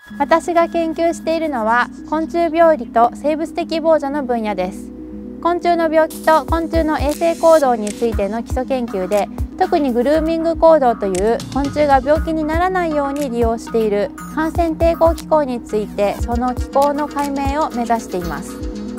私が研究しているのは昆虫病理と生物的防除の分野です。昆虫の病気と昆虫の衛生行動についての基礎研究で、特にグルーミング行動という昆虫が病気にならないように利用している感染抵抗機構について、その機構の解明を目指しています。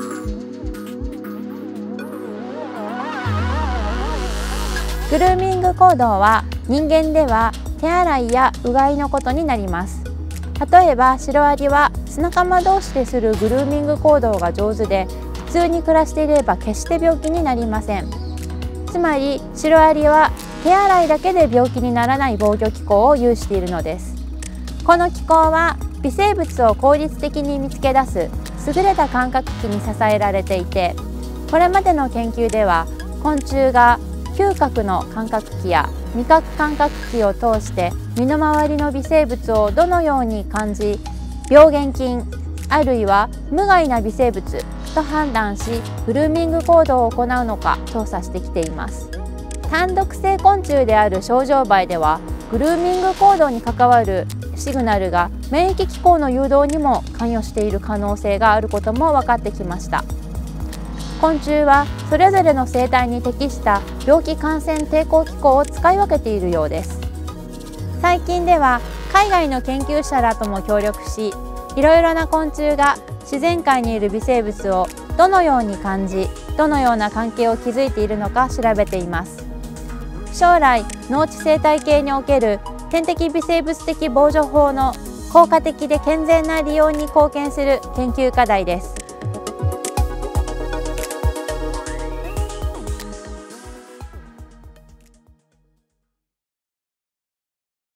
グルーミング行動は人間では手洗いやうがいのことになります。例えばシロアリは巣仲間同士でするグルーミング行動が上手で、普通に暮らしていれば決して病気になりません。つまりシロアリは手洗いだけで病気にならない防御機構を有しているのです。この機構は微生物を効率的に見つけ出す優れた感覚器に支えられていて、これまでの研究では昆虫が嗅覚の感覚器や味覚感覚器を通して身の回りの微生物をどのように感じ、病原菌あるいは無害な微生物と判断し、グルーミング行動を行うのか調査してきています。単独性昆虫であるショウジョウバエでは、グルーミング行動に関わるシグナルが免疫機構の誘導にも関与している可能性があることも分かってきました。昆虫はそれぞれの生態に適した病気感染抵抗機構を使い分けているようです。最近では海外の研究者らとも協力し、いろいろな昆虫が自然界にいる微生物をどのように感じ、どのような関係を築いているのか調べています。将来、農地生態系における天敵微生物的防除法の効果的で健全な利用に貢献する研究課題です。